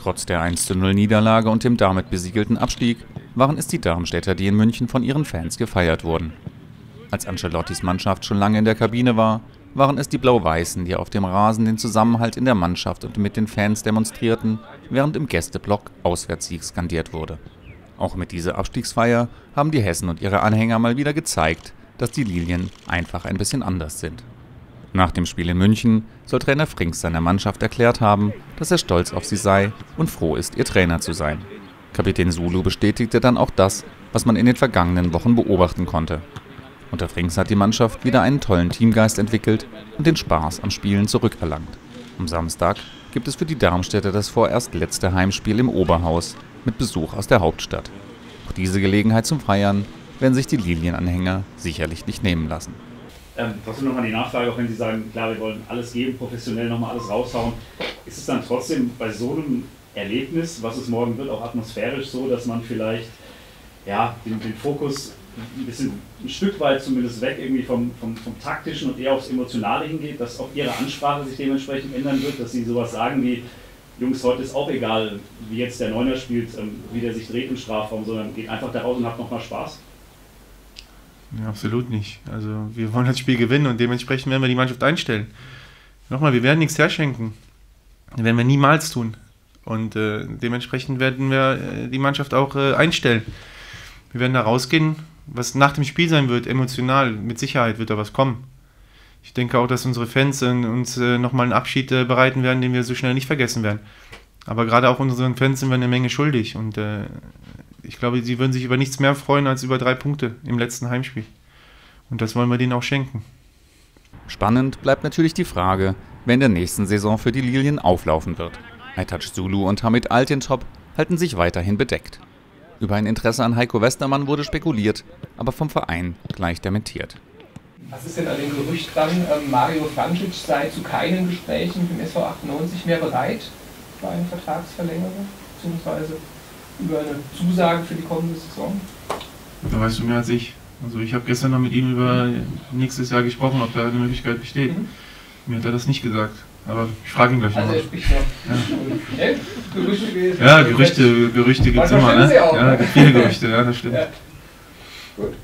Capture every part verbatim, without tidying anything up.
Trotz der eins zu null Niederlage und dem damit besiegelten Abstieg waren es die Darmstädter, die in München von ihren Fans gefeiert wurden. Als Ancelottis Mannschaft schon lange in der Kabine war, waren es die Blau-Weißen, die auf dem Rasen den Zusammenhalt in der Mannschaft und mit den Fans demonstrierten, während im Gästeblock Auswärtssieg skandiert wurde. Auch mit dieser Abstiegsfeier haben die Hessen und ihre Anhänger mal wieder gezeigt, dass die Lilien einfach ein bisschen anders sind. Nach dem Spiel in München soll Trainer Frings seiner Mannschaft erklärt haben, dass er stolz auf sie sei und froh ist, ihr Trainer zu sein. Kapitän Zulu bestätigte dann auch das, was man in den vergangenen Wochen beobachten konnte. Unter Frings hat die Mannschaft wieder einen tollen Teamgeist entwickelt und den Spaß am Spielen zurückerlangt. Am Samstag gibt es für die Darmstädter das vorerst letzte Heimspiel im Oberhaus mit Besuch aus der Hauptstadt. Auch diese Gelegenheit zum Feiern werden sich die Lilienanhänger sicherlich nicht nehmen lassen. Ähm, trotzdem nochmal die Nachfrage, auch wenn Sie sagen, klar, wir wollen alles geben, professionell nochmal alles raushauen. Ist es dann trotzdem bei so einem Erlebnis, was es morgen wird, auch atmosphärisch so, dass man vielleicht ja, den, den Fokus ein bisschen ein Stück weit zumindest weg irgendwie vom, vom, vom Taktischen und eher aufs Emotionale hingeht, dass auch Ihre Ansprache sich dementsprechend ändern wird, dass Sie sowas sagen wie, Jungs, heute ist auch egal, wie jetzt der Neuner spielt, wie der sich dreht im Strafraum, sondern geht einfach da raus und habt nochmal Spaß? Ja, absolut nicht. Also wir wollen das Spiel gewinnen und dementsprechend werden wir die Mannschaft einstellen. Nochmal, wir werden nichts herschenken. Das werden wir niemals tun. Und äh, dementsprechend werden wir äh, die Mannschaft auch äh, einstellen. Wir werden da rausgehen, was nach dem Spiel sein wird, emotional, mit Sicherheit wird da was kommen. Ich denke auch, dass unsere Fans äh, uns äh, nochmal einen Abschied äh, bereiten werden, den wir so schnell nicht vergessen werden. Aber gerade auch unseren Fans sind wir eine Menge schuldig und äh, ich glaube, sie würden sich über nichts mehr freuen als über drei Punkte im letzten Heimspiel. Und das wollen wir denen auch schenken. Spannend bleibt natürlich die Frage, wer in der nächsten Saison für die Lilien auflaufen wird. Aytaç Zulu und Hamit Altintop halten sich weiterhin bedeckt. Über ein Interesse an Heiko Westermann wurde spekuliert, aber vom Verein gleich dementiert. Was ist denn an dem Gerücht dran, Mario Francic sei zu keinen Gesprächen mit dem S V achtundneunzig mehr bereit für eine Vertragsverlängerung, beziehungsweise über eine Zusage für die kommende Saison? Da weißt du mehr als ich. Also ich habe gestern noch mit ihm über nächstes Jahr gesprochen, ob da eine Möglichkeit besteht. Mhm. Mir hat er das nicht gesagt. Aber ich frage ihn gleich also mal. Also er spricht noch. Ja. Gerüchte gewesen. Ja, Gerüchte, Gerüchte gibt es immer. Ne? Auch, ja, es gibt viele Gerüchte, ja, das stimmt. Ja. Gut.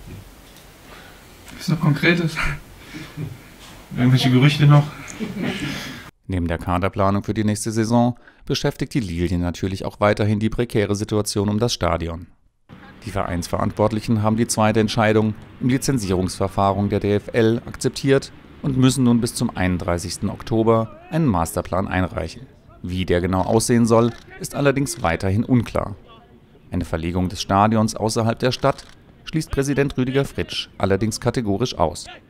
Ist noch Konkretes? Irgendwelche Gerüchte noch? Neben der Kaderplanung für die nächste Saison beschäftigt die Lilien natürlich auch weiterhin die prekäre Situation um das Stadion. Die Vereinsverantwortlichen haben die zweite Entscheidung im Lizenzierungsverfahren der D F L akzeptiert und müssen nun bis zum einunddreißigsten Oktober einen Masterplan einreichen. Wie der genau aussehen soll, ist allerdings weiterhin unklar. Eine Verlegung des Stadions außerhalb der Stadt schließt Präsident Rüdiger Fritsch allerdings kategorisch aus.